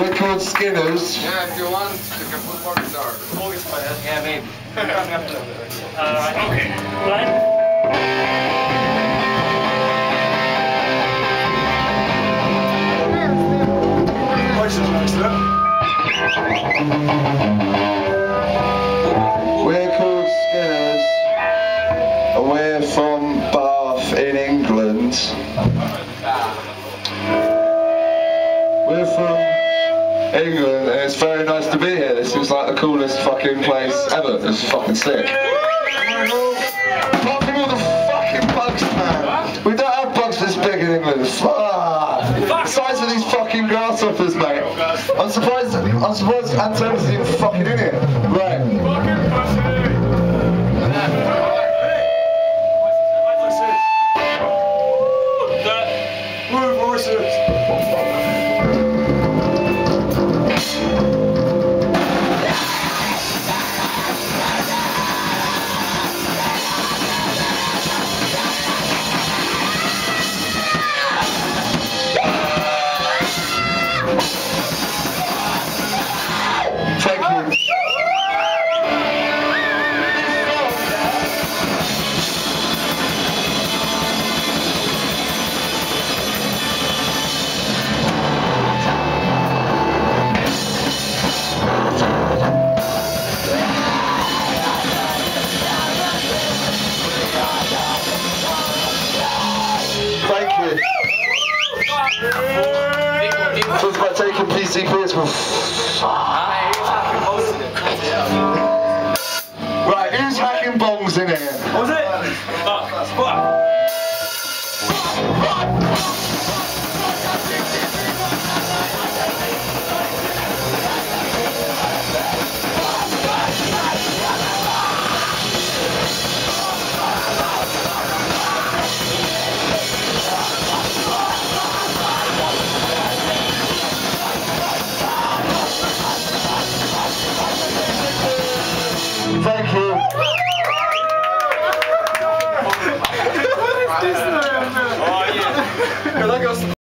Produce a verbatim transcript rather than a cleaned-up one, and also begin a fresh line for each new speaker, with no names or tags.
We're called Skinners.
Yeah, if you want, you can put more guitar.
More guitar, yeah, maybe.
Alright, okay. Right?
We're called Skinners, and we're from Bath in England. We're from England, and it's very nice to be here. This is like the coolest fucking place ever. This is fucking sick. Apart from all the fucking bugs, man. We don't have bugs this big in England. Fuck. The size of these fucking grasshoppers, mate. I'm surprised. I'm surprised Anton's even fucking in here. Right. Thank you. Talk about taking P C Ps for Right, who's hacking bongs in here?
What was it? Oh, what?
Thank you.
Oh, yeah.